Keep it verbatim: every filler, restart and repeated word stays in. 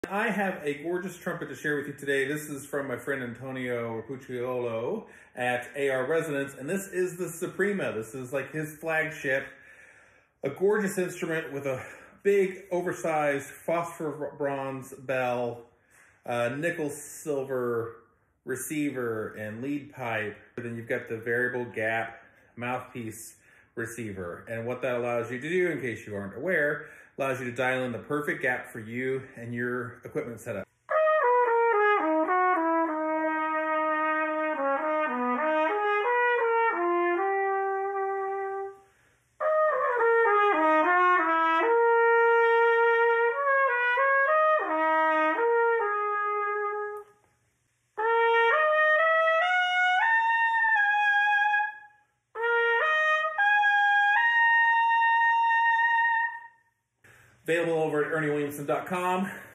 I have a gorgeous trumpet to share with you today. This is from my friend Antonio Rapucciolo at A R Resonance, and this is the Suprema. This is like his flagship, a gorgeous instrument with a big, oversized phosphor bronze bell, uh, nickel silver receiver, and lead pipe. Then you've got the variable gap mouthpiece receiver. And what that allows you to do, in case you aren't aware, allows you to dial in the perfect gap for you and your equipment setup. Available over at ernie williamson dot com.